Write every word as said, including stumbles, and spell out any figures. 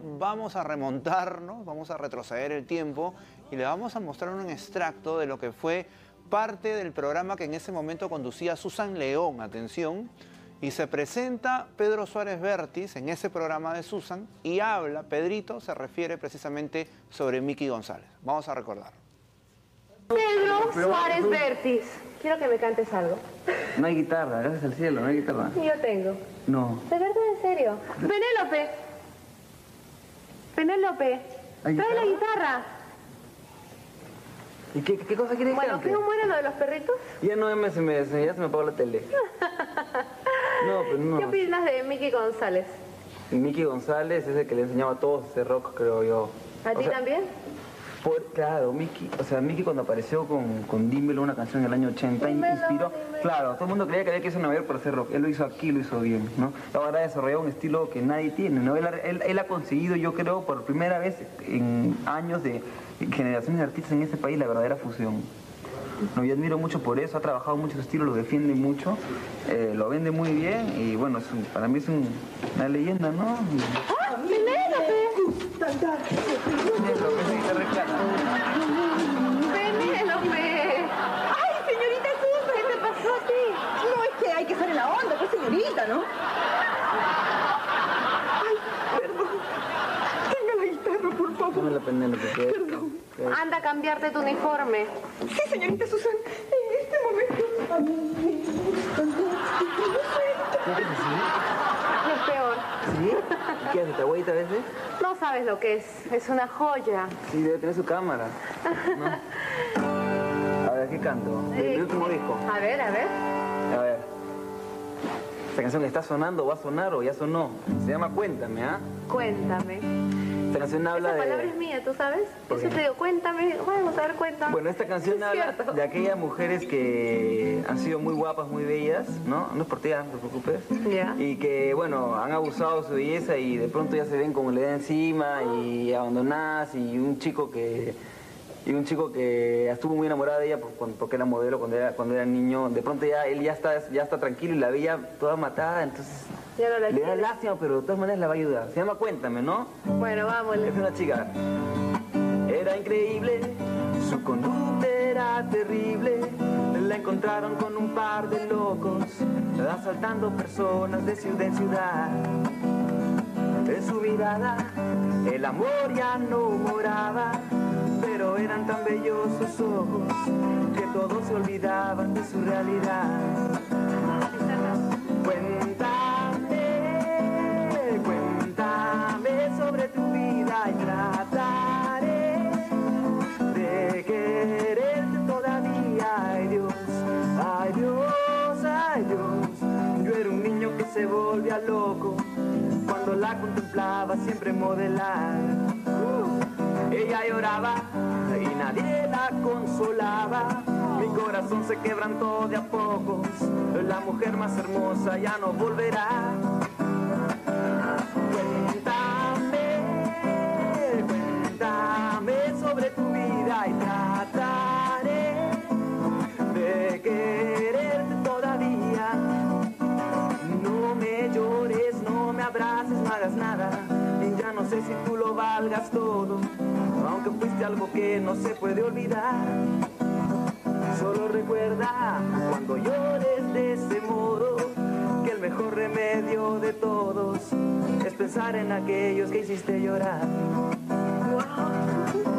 vamos a remontarnos, vamos a retroceder el tiempo y le vamos a mostrar un extracto de lo que fue parte del programa que en ese momento conducía Susan León, atención, y se presenta Pedro Suárez Vértiz en ese programa de Susan y habla, Pedrito se refiere precisamente sobre Miki González. Vamos a recordar. Pedro Suárez Vértiz, quiero que me cantes algo. No hay guitarra, gracias al cielo, no hay guitarra. Yo tengo. No. ¿De verdad, en serio? Penélope. Penélope, trae la guitarra. ¿Y qué, qué cosa quieres que Bueno, cante? ¿qué humor era lo de los perritos? Ya no, me, se me, se, ya se me apagó la tele. No, pues no. ¿Qué opinas de Miki González? Miki González es el que le enseñaba a todos ese rock, creo yo. ¿A o ti sea, también? Por, claro, Miki, o sea, Miki cuando apareció con, con Dímelo, una canción en el año ochenta, Dímelo, inspiró, dímelo. claro, todo el mundo creía que había que irse a Nueva York para hacer rock, él lo hizo aquí, lo hizo bien, ¿no? Ahora ha desarrollado un estilo que nadie tiene, ¿no? Él, él, él ha conseguido, yo creo, por primera vez en años de generaciones de artistas en este país, la verdadera fusión. No, yo admiro mucho por eso, ha trabajado mucho su estilo, lo defiende mucho, eh, lo vende muy bien y bueno, es un, para mí es un, una leyenda, ¿no? ¡Ah, Penélope! ¡Penélope! ¡Ay, señorita Susan! ¿Qué te pasó a ti? No, es que hay que estar en la onda, pues señorita, ¿no? Ay, perdón. Tenga la guitarra, por favor. Dame la Penélope, que- Perdón. que- Anda a cambiarte tu uniforme. Sí, señorita Susan, en este momento a mí me gusta mucho. ¿Qué es así? Es peor. ¿Sí? ¿Qué hace? ¿Te agüita a veces? No sabes lo que es. Es una joya. Sí, debe tener su cámara. ¿No? A ver, ¿qué canto? El, el último disco. A ver, a ver. A ver. Esta canción está sonando, va a sonar o ya sonó. Se llama Cuéntame, ¿ah? Cuéntame. Esta canción habla Esa de... palabra es mía, ¿tú sabes? ¿Por Eso qué? te digo, cuéntame. Vamos a ver, cuéntame. Bueno, esta canción Es habla cierto. de aquellas mujeres que han sido muy guapas, muy bellas, ¿no? No es por ti, no te preocupes. Ya. Y que, bueno, han abusado de su belleza y de pronto ya se ven como le da encima y abandonadas y un chico que... Y un chico que estuvo muy enamorado de ella por- porque era modelo cuando era, cuando era niño. De pronto ya él ya está, ya está tranquilo y la veía toda matada, entonces Ya no la le da quieres. lástima, pero de todas maneras la va a ayudar. Se llama Cuéntame, ¿no? Bueno, vámonos. Es una chica. Era increíble, su conducta era terrible. La encontraron con un par de locos, asaltando personas de ciudad en ciudad. En su mirada, el amor ya no moraba, pero eran tan bellos sus ojos que todos se olvidaban de su realidad. Cuéntame, cuéntame sobre tu vida y trataré de quererte todavía. Ay Dios, ay Dios, ay Dios. Yo era un niño que se volvía loco cuando la contemplaba siempre modelar. Uh, ella lloraba y nadie la consolaba. Mi corazón se quebrantó de a pocos. La mujer más hermosa ya no volverá. Cuéntame, cuéntame sobre tu vida y trataré de quererte todavía. No me llores, no me abraces, no hagas nada. Y ya no sé si tú lo valgas todo, aunque fuiste algo que no se puede olvidar. Solo recuerda cuando llores de ese modo que el mejor remedio de todos es pensar en aquellos que hiciste llorar. Wow.